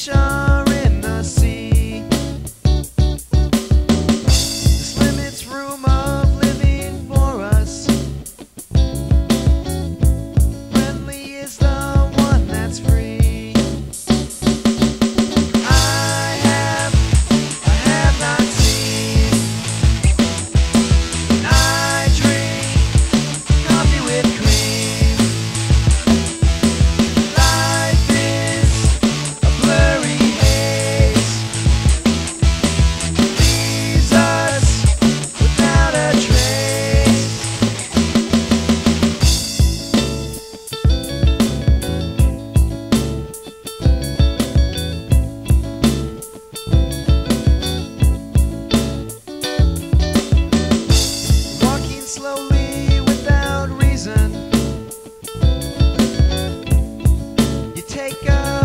fish are in the sea. This limits room of living for us. Friendly is the one that's free. I have not seen. I drink coffee with cream. Life is a blurry haze. Leaves us without a trace. Walking slowly without reason. You take a